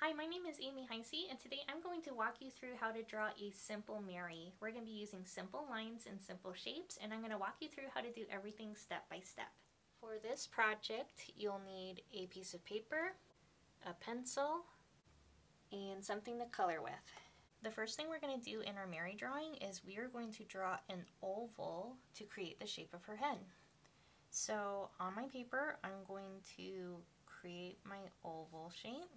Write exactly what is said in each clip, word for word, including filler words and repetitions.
Hi, my name is Amy Heyse, and today I'm going to walk you through how to draw a simple Mary. We're going to be using simple lines and simple shapes, and I'm going to walk you through how to do everything step by step. For this project, you'll need a piece of paper, a pencil, and something to color with. The first thing we're going to do in our Mary drawing is we are going to draw an oval to create the shape of her head. So on my paper, I'm going to create my oval shape.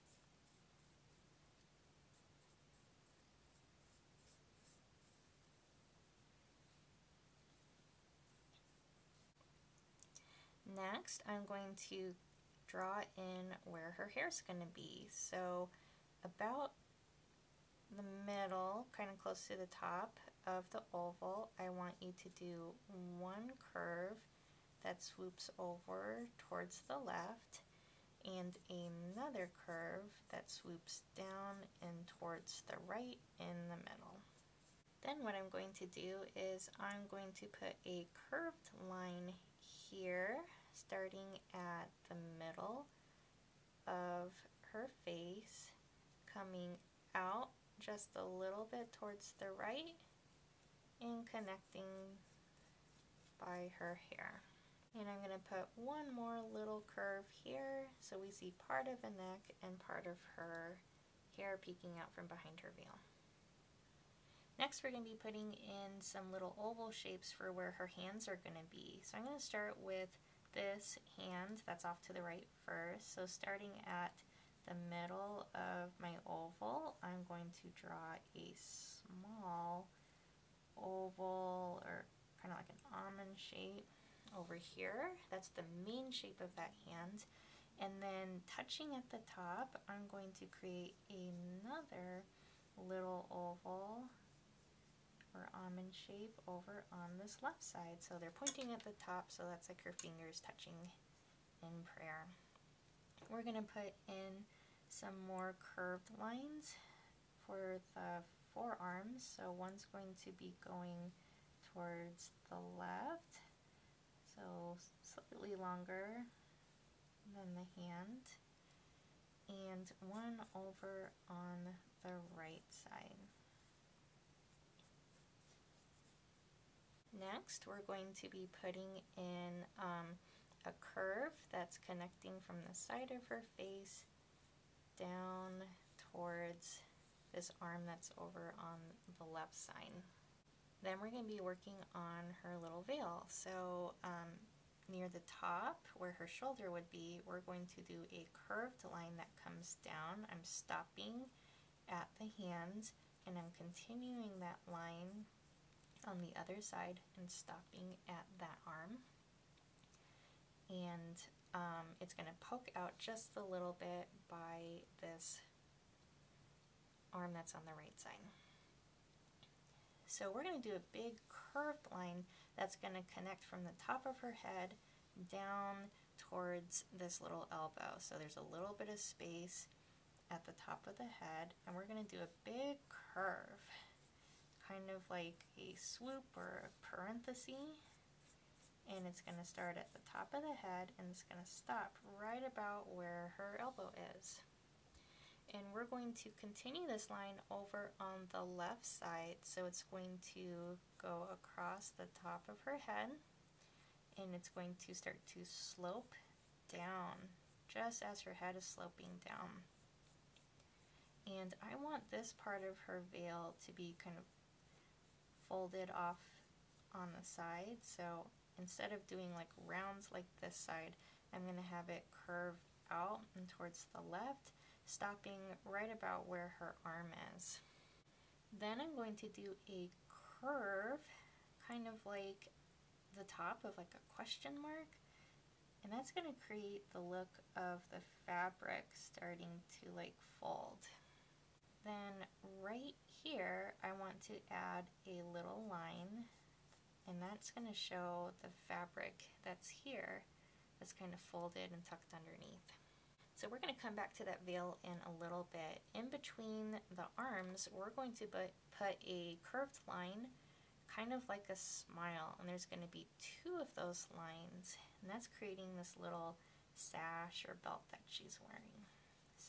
Next, I'm going to draw in where her hair is going to be. So about the middle, kind of close to the top of the oval, I want you to do one curve that swoops over towards the left and another curve that swoops down and towards the right in the middle. Then what I'm going to do is I'm going to put a curved line here, starting at the middle of her face, coming out just a little bit towards the right and connecting by her hair. And I'm going to put one more little curve here so we see part of the neck and part of her hair peeking out from behind her veil. Next, we're going to be putting in some little oval shapes for where her hands are going to be. So I'm going to start with this hand that's off to the right first. So starting at the middle of my oval, I'm going to draw a small oval or kind of like an almond shape over here. That's the main shape of that hand. And then touching at the top, I'm going to create another little oval or almond shape over on this left side. So they're pointing at the top, so that's like her fingers touching in prayer. We're going to put in some more curved lines for the forearms. So one's going to be going towards the left, so slightly longer than the hand, and one over on the right side. Next, we're going to be putting in um, a curve that's connecting from the side of her face down towards this arm that's over on the left side. Then we're going to be working on her little veil. So um, near the top where her shoulder would be, we're going to do a curved line that comes down. I'm stopping at the hand and I'm continuing that line on the other side and stopping at that arm. And um, it's going to poke out just a little bit by this arm that's on the right side. So we're going to do a big curved line that's going to connect from the top of her head down towards this little elbow. So there's a little bit of space at the top of the head, and we're going to do a big curve, kind of like a swoop or a parenthesis, and it's going to start at the top of the head and it's going to stop right about where her elbow is. And we're going to continue this line over on the left side, so it's going to go across the top of her head and it's going to start to slope down just as her head is sloping down. And I want this part of her veil to be kind of folded off on the side, so instead of doing like rounds like this side, I'm going to have it curve out and towards the left, stopping right about where her arm is. Then I'm going to do a curve, kind of like the top of like a question mark, and that's going to create the look of the fabric starting to like fold. Then right here, I want to add a little line, and that's going to show the fabric that's here, that's kind of folded and tucked underneath. So we're going to come back to that veil in a little bit. In between the arms, we're going to put, put a curved line, kind of like a smile, and there's going to be two of those lines, and that's creating this little sash or belt that she's wearing.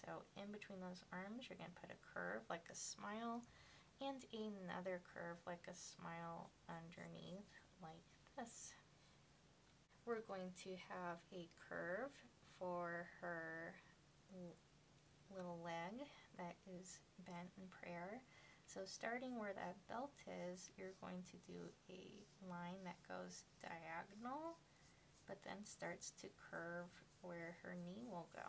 So in between those arms, you're going to put a curve like a smile and another curve like a smile underneath like this. We're going to have a curve for her little leg that is bent in prayer. So starting where that belt is, you're going to do a line that goes diagonal, but then starts to curve where her knee will go.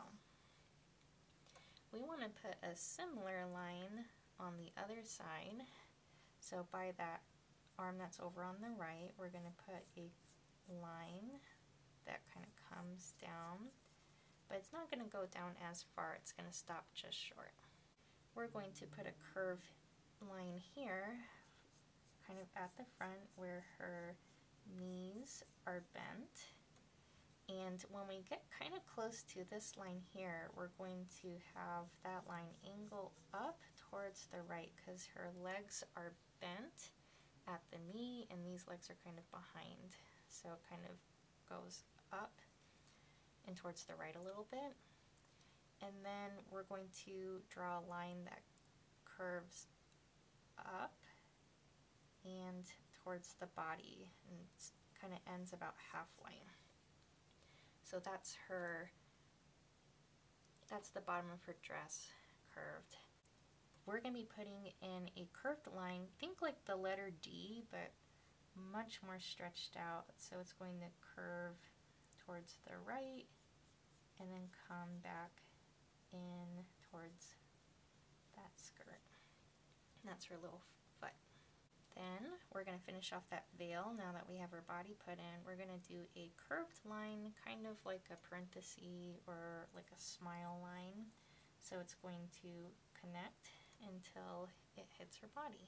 We want to put a similar line on the other side. So by that arm that's over on the right, we're going to put a line that kind of comes down, but it's not going to go down as far, it's going to stop just short. We're going to put a curved line here, kind of at the front where her knees are bent. And when we get kind of close to this line here, we're going to have that line angle up towards the right because her legs are bent at the knee and these legs are kind of behind. So it kind of goes up and towards the right a little bit. And then we're going to draw a line that curves up and towards the body and kind of ends about halfway. So that's her, that's the bottom of her dress curved. We're going to be putting in a curved line, think like the letter D, but much more stretched out. So it's going to curve towards the right and then come back in towards that skirt. And that's her little foot. Then we're going to finish off that veil. Now that we have her body put in, we're going to do a curved line, kind of like a parenthesis or like a smile line. So it's going to connect until it hits her body.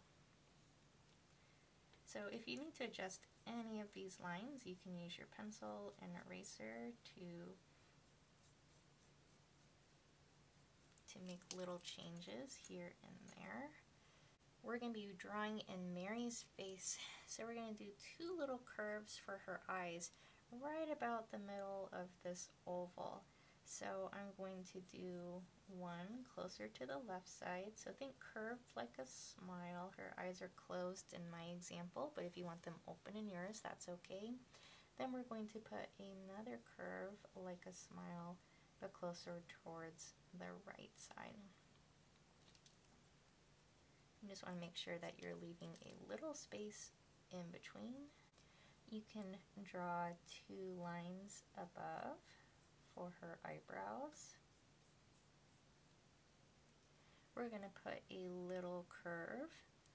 So if you need to adjust any of these lines, you can use your pencil and eraser to to make little changes here and there. We're going to be drawing in Mary's face, so we're going to do two little curves for her eyes right about the middle of this oval. So I'm going to do one closer to the left side, so think curved like a smile. Her eyes are closed in my example, but if you want them open in yours, that's okay. Then we're going to put another curve like a smile, but closer towards the right side. You just want to make sure that you're leaving a little space in between. You can draw two lines above for her eyebrows. We're going to put a little curve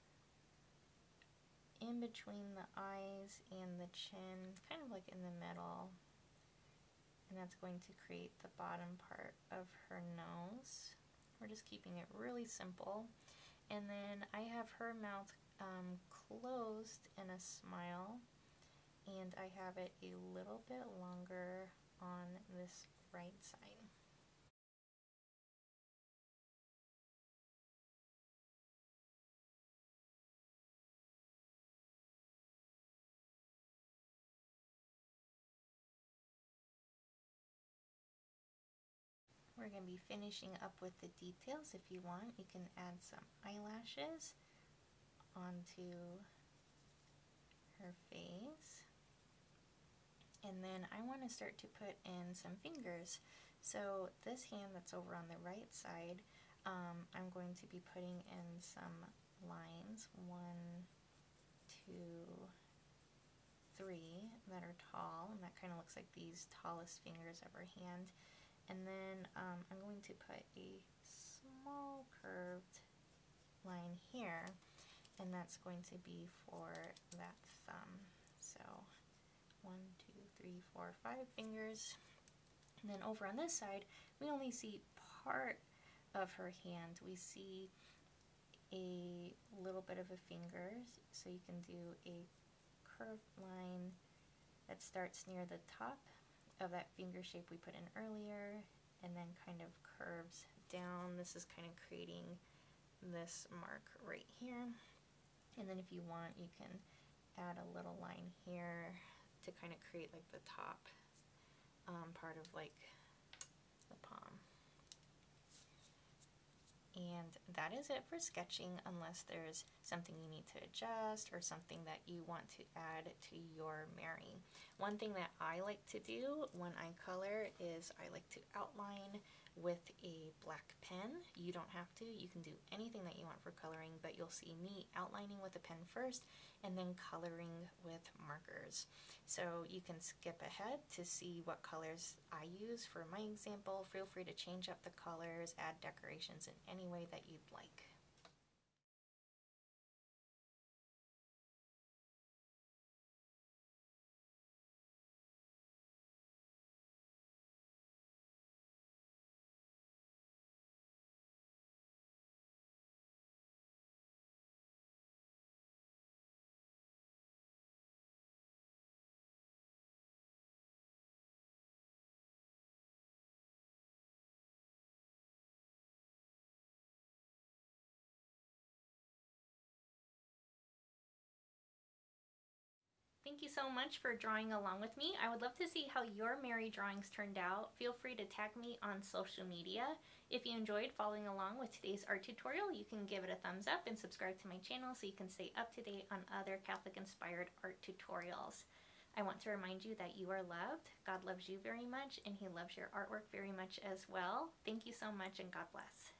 in between the eyes and the chin, kind of like in the middle. And that's going to create the bottom part of her nose. We're just keeping it really simple. And then I have her mouth um, closed in a smile, and I have it a little bit longer on this right side. We're going to be finishing up with the details. If you want, you can add some eyelashes onto her face. And then I want to start to put in some fingers. So this hand that's over on the right side, um, I'm going to be putting in some lines, one, two, three, that are tall, and that kind of looks like these tallest fingers of her hand. And then um, I'm going to put a small curved line here, and that's going to be for that thumb. So one, two, three, four, five fingers. And then over on this side, we only see part of her hand. We see a little bit of a finger, so you can do a curved line that starts near the top of that finger shape we put in earlier, and then kind of curves down. This is kind of creating this mark right here. And then if you want, you can add a little line here to kind of create like the top um, part of like the palm. And that is it for sketching, unless there's something you need to adjust or something that you want to add to your Mary. One thing that I like to do when I color is I like to outline with a black pen. You don't have to, you can do anything that you want for coloring, but you'll see me outlining with a pen first and then coloring with markers. So you can skip ahead to see what colors I use for my example. Feel free to change up the colors, add decorations in any way that you'd like. Thank you so much for drawing along with me. I would love to see how your Mary drawings turned out. Feel free to tag me on social media. If you enjoyed following along with today's art tutorial, you can give it a thumbs up and subscribe to my channel so you can stay up to date on other Catholic-inspired art tutorials. I want to remind you that you are loved. God loves you very much, and He loves your artwork very much as well. Thank you so much, and God bless.